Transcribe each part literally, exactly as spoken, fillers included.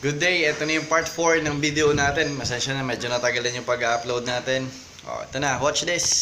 Good day, ito na yung part four ng video natin. Masensya na, medyo natagalan yung pag-upload natin. O, ito na, watch this!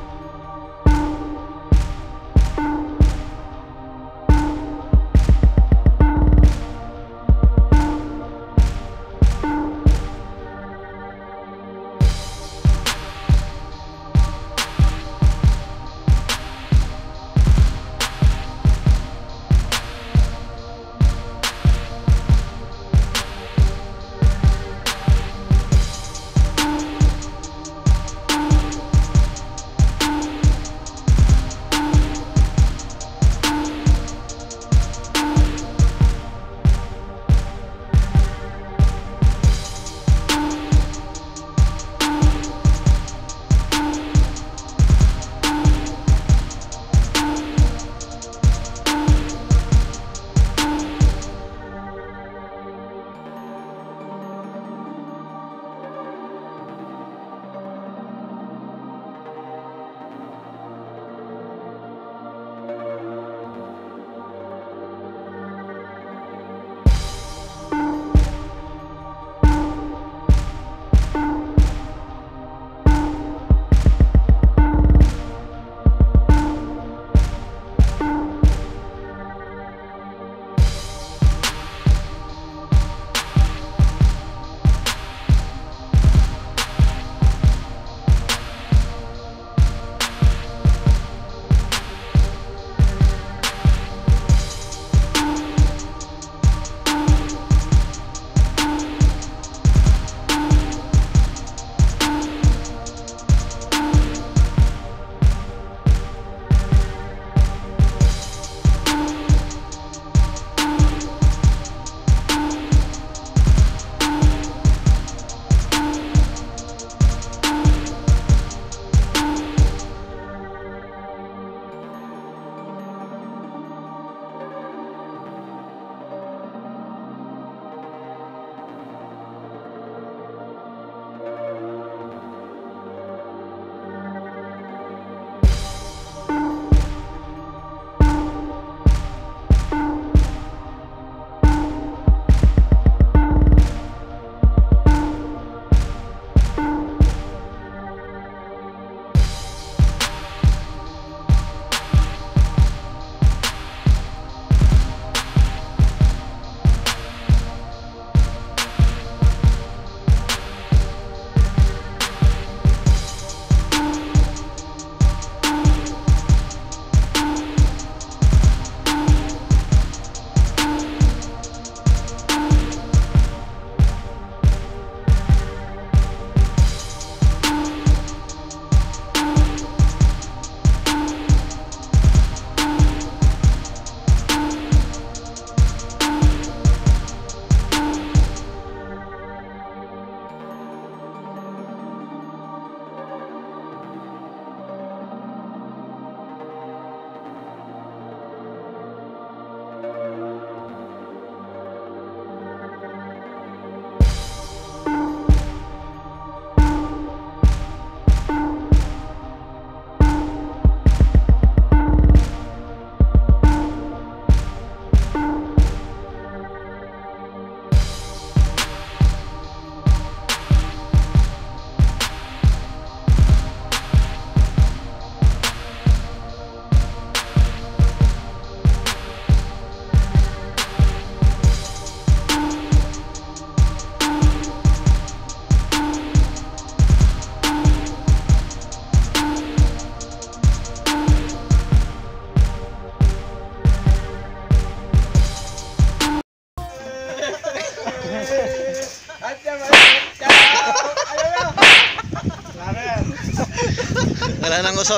Wala nang usog.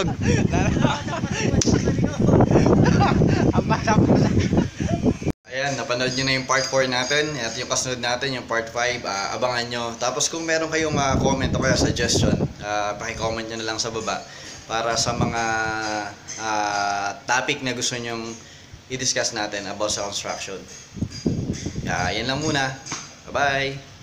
Ayan, napanood nyo na yung part four natin. At yung kasunod natin, yung part five, uh, abangan nyo. Tapos kung meron kayong uh, comment o kaya suggestion, uh, pakicomment nyo na lang sa baba para sa mga uh, topic na gusto nyong i-discuss natin about sa construction. Uh, yan lang muna. Bye-bye!